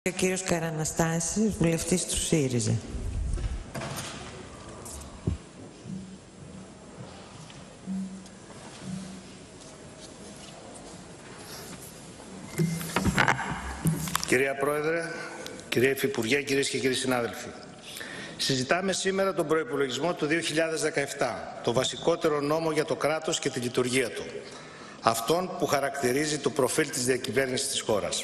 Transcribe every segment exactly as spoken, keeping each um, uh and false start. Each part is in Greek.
Ο κύριος Καραναστάσης, βουλευτής του ΣΥΡΙΖΑ. Κυρία Πρόεδρε, κυρία Υφυπουργέ, κυρίες και κύριοι συνάδελφοι. Συζητάμε σήμερα τον προϋπολογισμό του δύο χιλιάδες δεκαεπτά, το βασικότερο νόμο για το κράτος και τη λειτουργία του. Αυτόν που χαρακτηρίζει το προφίλ της διακυβέρνησης της χώρας.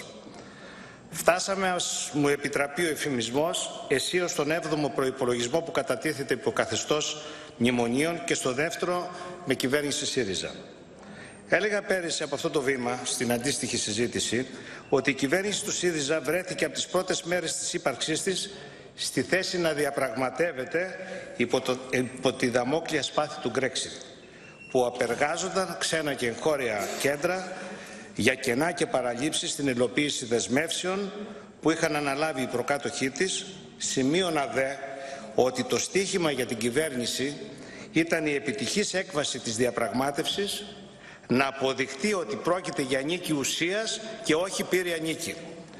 Φτάσαμε, ας μου επιτραπεί ο ευφημισμός, αισίως στον έβδομο προϋπολογισμό που κατατίθεται υπό καθεστώς μνημονίων και στο δεύτερο με κυβέρνηση ΣΥΡΙΖΑ. Έλεγα πέρυσι από αυτό το βήμα, στην αντίστοιχη συζήτηση, ότι η κυβέρνηση του ΣΥΡΙΖΑ βρέθηκε από τις πρώτες μέρες της ύπαρξής της στη θέση να διαπραγματεύεται υπό, το, υπό τη δαμόκλεια σπάθη του Brexit, που απεργάζονταν ξένα και εγχώρια κέντρα για κενά και παραλήψεις στην υλοποίηση δεσμεύσεων που είχαν αναλάβει οι προκάτοχοί της, σημείωνα δε ότι το στίχημα για την κυβέρνηση ήταν η επιτυχής έκβαση της διαπραγμάτευσης να αποδειχτεί ότι πρόκειται για νίκη ουσίας και όχι πήρια νίκη.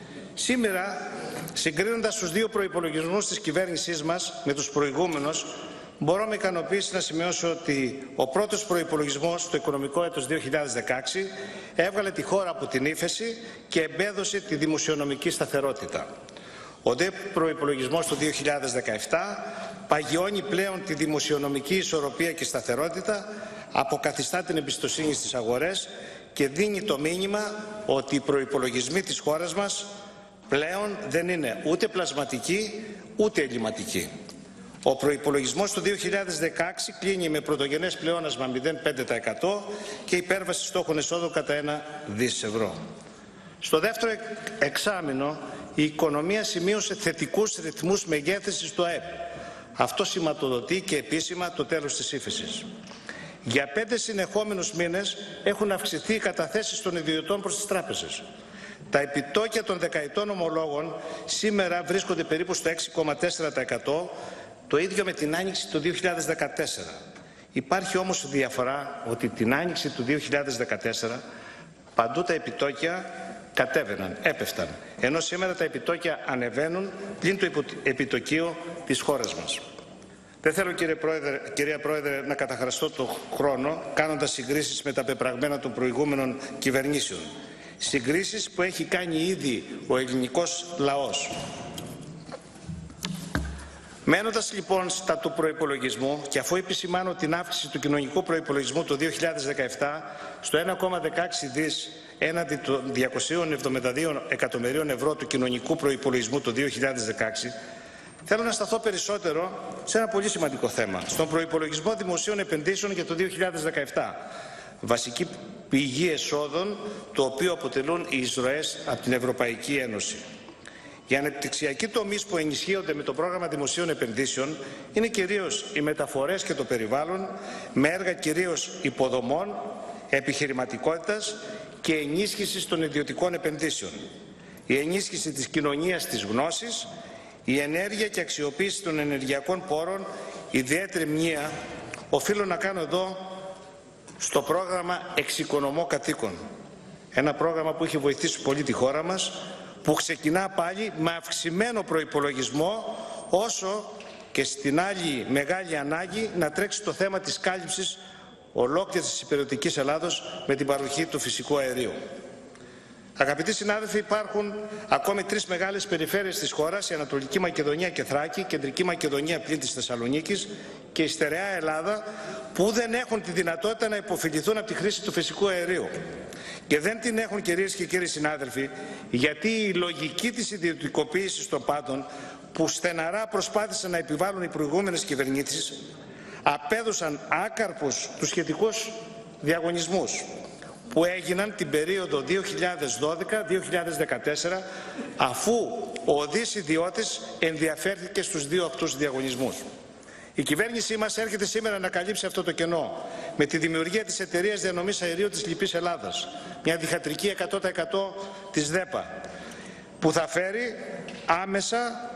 Σήμερα, συγκρίνοντας τους δύο προϋπολογισμούς της κυβέρνησής μας με τους προηγούμενους, μπορώ με ικανοποίηση να σημειώσω ότι ο πρώτος προϋπολογισμός, το οικονομικό έτος δύο χιλιάδες δεκαέξι, έβγαλε τη χώρα από την ύφεση και εμπέδωσε τη δημοσιονομική σταθερότητα. Ο δε προϋπολογισμός του δύο χιλιάδες δεκαεπτά παγιώνει πλέον τη δημοσιονομική ισορροπία και σταθερότητα, αποκαθιστά την εμπιστοσύνη στις αγορές και δίνει το μήνυμα ότι οι προϋπολογισμοί της χώρας μας πλέον δεν είναι ούτε πλασματικοί ούτε ελλειμματικοί. Ο προϋπολογισμός του δύο χιλιάδες δεκαέξι κλείνει με πρωτογενές πλεόνασμα μηδέν κόμμα πέντε τοις εκατό και υπέρβαση στόχων εσόδου κατά ένα δισεκατομμύριο ευρώ. Στο δεύτερο εξάμηνο η οικονομία σημείωσε θετικούς ρυθμούς μεγέθυνσης του ΑΕΠ. Αυτό σηματοδοτεί και επίσημα το τέλος της ύφεσης. Για πέντε συνεχόμενους μήνες έχουν αυξηθεί οι καταθέσεις των ιδιωτών προς τις τράπεζες. Τα επιτόκια των δεκαετών ομολόγων σήμερα βρίσκονται περίπου στο έξι κόμμα τέσσερα τοις εκατό, το ίδιο με την άνοιξη του δύο χιλιάδες δεκατέσσερα. Υπάρχει όμως διαφορά ότι την άνοιξη του δύο χιλιάδες δεκατέσσερα παντού τα επιτόκια κατέβαιναν, έπεφταν, ενώ σήμερα τα επιτόκια ανεβαίνουν πλην το επιτοκίο της χώρας μας. Δεν θέλω, κύριε Πρόεδρε, κυρία Πρόεδρε, να καταχραστώ το χρόνο κάνοντας συγκρίσεις με τα πεπραγμένα των προηγούμενων κυβερνήσεων. Συγκρίσεις που έχει κάνει ήδη ο ελληνικός λαός. Μένοντας λοιπόν στα του προϋπολογισμού και αφού επισημάνω την αύξηση του κοινωνικού προϋπολογισμού το δύο χιλιάδες δεκαεπτά στο ένα κόμμα δεκαέξι δις έναντι των διακοσίων εβδομήντα δύο εκατομμυρίων ευρώ του κοινωνικού προϋπολογισμού το δύο χιλιάδες δεκαέξι, θέλω να σταθώ περισσότερο σε ένα πολύ σημαντικό θέμα, στον προϋπολογισμό δημοσίων επενδύσεων για το δύο χιλιάδες δεκαεπτά. Βασική πηγή εσόδων, το οποίο αποτελούν οι εισρωές από την Ευρωπαϊκή Ένωση. Οι ανεπτυξιακοί τομείς που ενισχύονται με το πρόγραμμα δημοσίων επενδύσεων είναι κυρίως οι μεταφορές και το περιβάλλον, με έργα κυρίως υποδομών, επιχειρηματικότητας και ενίσχυσης των ιδιωτικών επενδύσεων. Η ενίσχυση της κοινωνίας της γνώσης, η ενέργεια και αξιοποίηση των ενεργειακών πόρων, ιδιαίτερη μνήα, οφείλω να κάνω εδώ στο πρόγραμμα Εξοικονομώ Κατοίκων. Ένα πρόγραμμα που έχει βοηθήσει πολύ τη χώρα μας, που ξεκινά πάλι με αυξημένο προϋπολογισμό, όσο και στην άλλη μεγάλη ανάγκη να τρέξει το θέμα της κάλυψης ολόκληρης της υπηρετικής Ελλάδος με την παροχή του φυσικού αερίου. Αγαπητοί συνάδελφοι, υπάρχουν ακόμη τρεις μεγάλες περιφέρειες της χώρας, η Ανατολική Μακεδονία και Θράκη, η Κεντρική Μακεδονία πλην της Θεσσαλονίκης και η στερεά Ελλάδα, που δεν έχουν τη δυνατότητα να υποφεληθούν από τη χρήση του φυσικού αερίου. Και δεν την έχουν, κυρίες και κύριοι συνάδελφοι, γιατί η λογική της ιδιωτικοποίησης των πάντων, που στεναρά προσπάθησαν να επιβάλλουν οι προηγούμενες κυβερνήσεις, απέδωσαν άκαρπους τους σχετικούς διαγωνισμούς που έγιναν την περίοδο δύο χιλιάδες δώδεκα δύο χιλιάδες δεκατέσσερα, αφού ο οδής ιδιώτης ενδιαφέρθηκε στους δύο αυτούς διαγωνισμούς. Η κυβέρνησή μας έρχεται σήμερα να καλύψει αυτό το κενό με τη δημιουργία της εταιρείας διανομής αερίου της Λυπής Ελλάδας, μια διχατρική εκατό τοις εκατό της ΔΕΠΑ, που θα φέρει άμεσα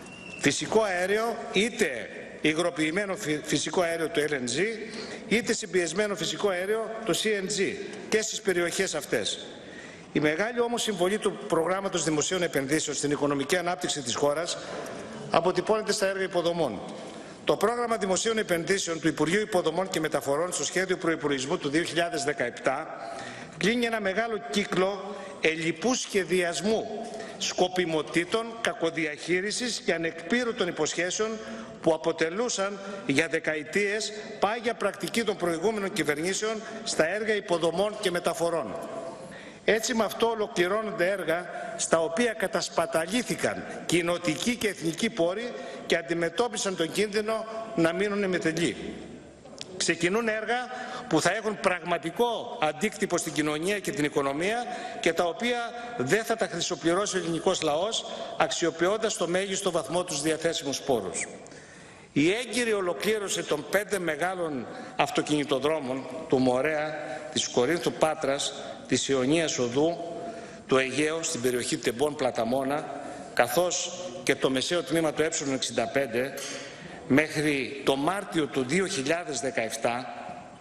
φυσικό αέριο, είτε υγροποιημένο φυσικό αέριο το Ελ Εν Τζι, είτε συμπιεσμένο φυσικό αέριο το Σι Εν Τζι και στις περιοχές αυτές. Η μεγάλη όμως συμβολή του προγράμματος δημοσίων επενδύσεων στην οικονομική ανάπτυξη της χώρας αποτυπώνεται στα έργα υποδομών. Το πρόγραμμα δημοσίων επενδύσεων του Υπουργείου Υποδομών και Μεταφορών στο σχέδιο προϋπολογισμού του δύο χιλιάδες δεκαεπτά κλείνει ένα μεγάλο κύκλο ελλειπού σχεδιασμού, σκοπιμοτήτων, κακοδιαχείρισης και ανεκπήρωτων υποσχέσεων που αποτελούσαν για δεκαετίες πάγια πρακτική των προηγούμενων κυβερνήσεων στα έργα υποδομών και μεταφορών. Έτσι με αυτό ολοκληρώνονται έργα στα οποία κατασπαταλήθηκαν κοινοτικοί και εθνικοί πόροι και αντιμετώπισαν τον κίνδυνο να μείνουν εμετελεί. Ξεκινούν έργα που θα έχουν πραγματικό αντίκτυπο στην κοινωνία και την οικονομία και τα οποία δεν θα τα χρυσοπληρώσει ο ελληνικός λαός, αξιοποιώντας στο μέγιστο βαθμό τους διαθέσιμους πόρους. Η έγκυρη ολοκλήρωση των πέντε μεγάλων αυτοκινητοδρόμων του Μορέα, της Κορίνθου Πάτρας, της Ιωνίας Οδού, του Αιγαίου στην περιοχή Τεμπών Πλαταμόνα, καθώς και το μεσαίο τμήμα του Ε εξήντα πέντε μέχρι το Μάρτιο του δύο χιλιάδες δεκαεπτά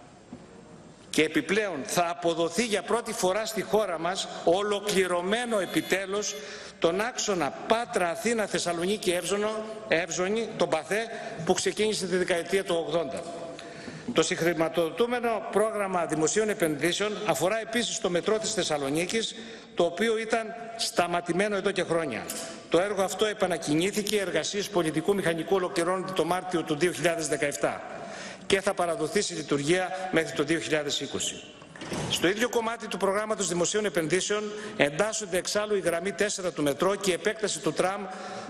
και επιπλέον θα αποδοθεί για πρώτη φορά στη χώρα μας ολοκληρωμένο επιτέλους τον άξονα Πάτρα, Αθήνα, Θεσσαλονίκη, Εύζωνη, τον ΠΑΘΕ, που ξεκίνησε τη δεκαετία του ογδόντα. Το συγχρηματοδοτούμενο πρόγραμμα δημοσίων επενδύσεων αφορά επίσης το μετρό της Θεσσαλονίκης, το οποίο ήταν σταματημένο εδώ και χρόνια. Το έργο αυτό επανακινήθηκε, οι εργασίες πολιτικού μηχανικού ολοκληρώνονται το Μάρτιο του δύο χιλιάδες δεκαεπτά και θα παραδοθεί σε λειτουργία μέχρι το δύο χιλιάδες είκοσι. Στο ίδιο κομμάτι του προγράμματος δημοσίων επενδύσεων εντάσσονται εξάλλου η γραμμή τέσσερα του μετρό και η επέκταση του τραμ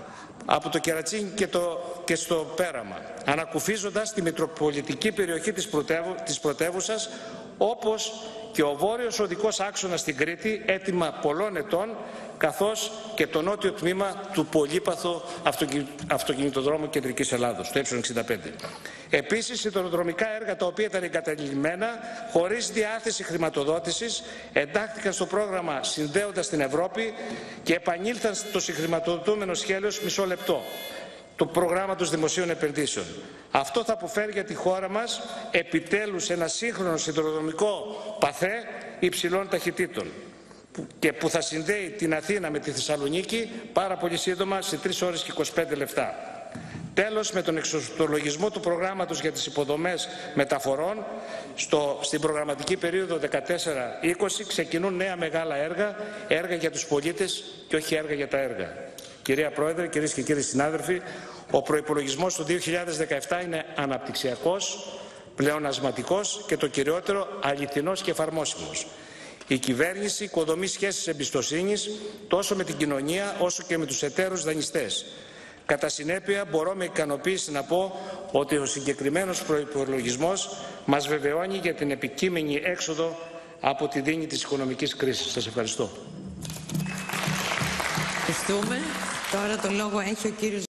από το Κερατσίνι και, το, και στο Πέραμα, ανακουφίζοντας τη μητροπολιτική περιοχή της, πρωτεύου, της πρωτεύουσας, όπως και ο βόρειος οδικός άξονας στην Κρήτη, έτοιμα πολλών ετών, καθώς και το νότιο τμήμα του πολύπαθου αυτοκινητοδρόμου Κεντρικής Ελλάδος, το Ε εξήντα πέντε. Επίσης, σιδηροδρομικά έργα τα οποία ήταν εγκαταλειμμένα, χωρίς διάθεση χρηματοδότησης, εντάχθηκαν στο πρόγραμμα Συνδέοντας την Ευρώπη και επανήλθαν στο συγχρηματοδοτούμενο σχέδιος μισό λεπτό του προγράμματος δημοσίων επενδύσεων. Αυτό θα αποφέρει για τη χώρα μας επιτέλους ένα σύγχρονο σιδηροδρομικό παθέ υψηλών ταχυτήτων και που θα συνδέει την Αθήνα με τη Θεσσαλονίκη πάρα πολύ σύντομα σε τρεις ώρες και είκοσι πέντε λεπτά. Τέλος, με τον εξορθολογισμό του προγράμματος για τις υποδομές μεταφορών στο, στην προγραμματική περίοδο δεκατέσσερα είκοσι ξεκινούν νέα μεγάλα έργα, έργα για τους πολίτες και όχι έργα για τα έργα. Κυρία Πρόεδρε, κυρίες και κύριοι συνάδελφοι, ο προϋπολογισμός του δύο χιλιάδες δεκαεπτά είναι αναπτυξιακός, πλεονασματικός και το κυριότερο αληθινός και εφαρμόσιμος. Η κυβέρνηση οικοδομεί σχέσεις εμπιστοσύνης τόσο με την κοινωνία όσο και με τους εταίρους δανειστές. Κατά συνέπεια, μπορώ με ικανοποίηση να πω ότι ο συγκεκριμένος προϋπολογισμός μας βεβαιώνει για την επικείμενη έξοδο από τη δίνη της οικονομικής κρίσης. Σας ευχαριστώ. Ευχαριστούμε. Τώρα το λόγο έχει ο κύριος